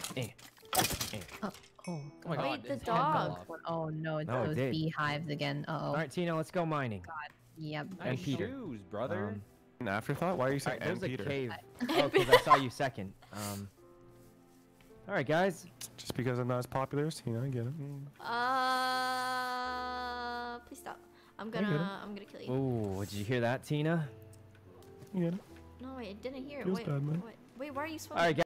Oh, Oh my god. Wait, the his head fell dog. off. oh no, it's No, it those did. beehives again. Uh oh. All right, Tina, let's go mining. Yep. And Nice Peter. shoes, brother. Um, An afterthought? Why are you all saying right, there's and a Peter? cave. Oh, because I saw you second. All right, guys. Just because I'm not as popular as Tina, I get it. Please stop. I'm get it. gonna kill you. Ooh, did you hear that, Tina? You get it. No, wait, I didn't hear it. Feels Wait, bad, man. wait, why are you swimming? All right, guys.